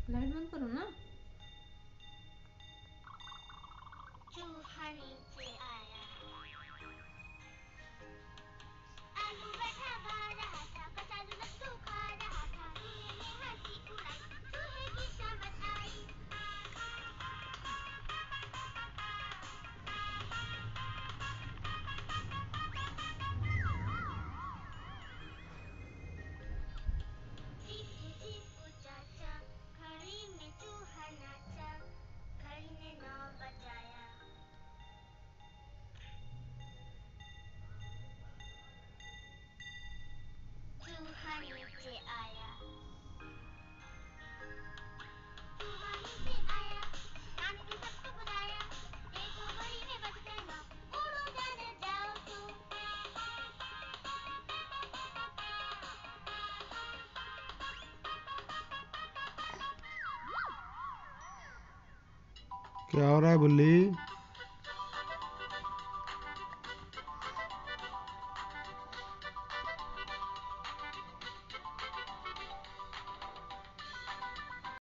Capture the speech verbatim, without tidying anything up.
Light बंद करो ना। चूहा नीचे आया, आलू बैठा खा रहा था, कचालू लड्डू खा रहा था, चूहे ने हंसी उड़ाई, चूहे की शामत आई। चीकू चीकू चाचा, घड़ी में चूहा नाचा, घड़ी ने नौ बजाया। चूहा नीचे आया, चूहा नीचे आया, नानी ने सबको बुलाया, देखो घड़ी में बज गए नौ, उड़ो जाने जाओ तुम। क्या हो रहा है बुल्ली?